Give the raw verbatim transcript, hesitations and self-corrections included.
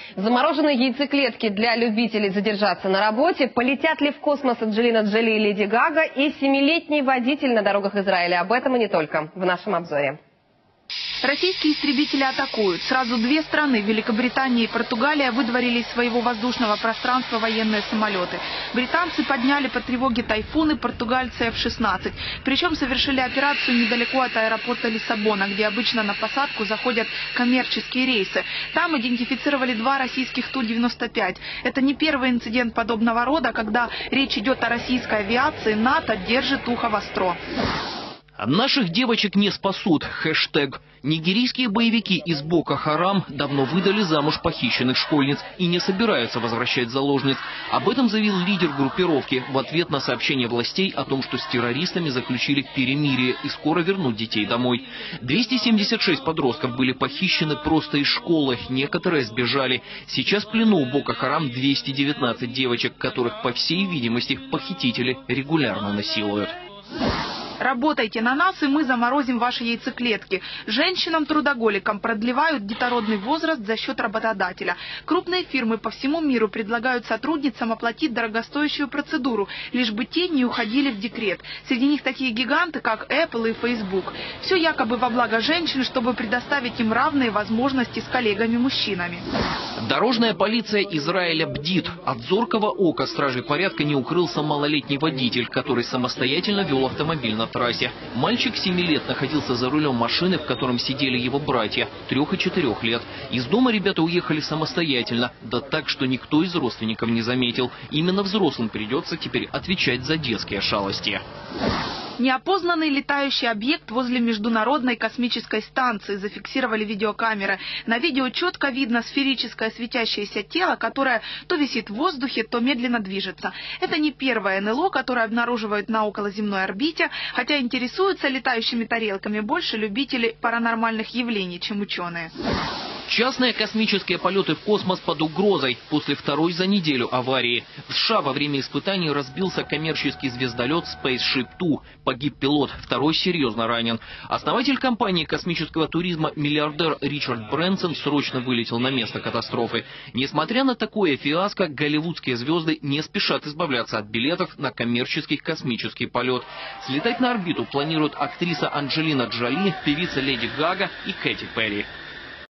Замороженные яйцеклетки для любителей задержаться на работе, полетят ли в космос Анджелина Джоли и Леди Гага и семилетний водитель на дорогах Израиля. Об этом и не только в нашем обзоре. Российские истребители атакуют. Сразу две страны, Великобритания и Португалия, выдворили из своего воздушного пространства военные самолеты. Британцы подняли по тревоге тайфуны, португальцы эф шестнадцать. Причем совершили операцию недалеко от аэропорта Лиссабона, где обычно на посадку заходят коммерческие рейсы. Там идентифицировали два российских Ту девяносто пять. Это не первый инцидент подобного рода, когда речь идет о российской авиации. НАТО держит ухо востро. Наших девочек не спасут. Хэштег. Нигерийские боевики из Боко Харам давно выдали замуж похищенных школьниц и не собираются возвращать заложниц. Об этом заявил лидер группировки в ответ на сообщение властей о том, что с террористами заключили перемирие и скоро вернут детей домой. двести семьдесят шесть подростков были похищены просто из школы, некоторые сбежали. Сейчас в плену у Боко Харам двести девятнадцать девочек, которых, по всей видимости, похитители регулярно насилуют. Работайте на нас, и мы заморозим ваши яйцеклетки. Женщинам-трудоголикам продлевают детородный возраст за счет работодателя. Крупные фирмы по всему миру предлагают сотрудницам оплатить дорогостоящую процедуру, лишь бы те не уходили в декрет. Среди них такие гиганты, как Apple и Facebook. Все якобы во благо женщин, чтобы предоставить им равные возможности с коллегами-мужчинами. Дорожная полиция Израиля бдит. От зоркого ока стражей порядка не укрылся малолетний водитель, который самостоятельно вел автомобиль на трассе. Мальчик семи лет находился за рулем машины, в котором сидели его братья, трех и четырех лет. Из дома ребята уехали самостоятельно, да так, что никто из родственников не заметил. Именно взрослым придется теперь отвечать за детские шалости. Неопознанный летающий объект возле Международной космической станции зафиксировали видеокамеры. На видео четко видно сферическое светящееся тело, которое то висит в воздухе, то медленно движется. Это не первое эн эл о, которое обнаруживают на околоземной орбите, хотя интересуются летающими тарелками больше любители паранормальных явлений, чем ученые. Частные космические полеты в космос под угрозой после второй за неделю аварии. В США во время испытаний разбился коммерческий звездолет Spaceship два. Погиб пилот, второй серьезно ранен. Основатель компании космического туризма, миллиардер Ричард Брэнсон, срочно вылетел на место катастрофы. Несмотря на такое фиаско, голливудские звезды не спешат избавляться от билетов на коммерческий космический полет. Слетать на орбиту планируют актриса Анджелина Джоли, певица Леди Гага и Кэти Перри.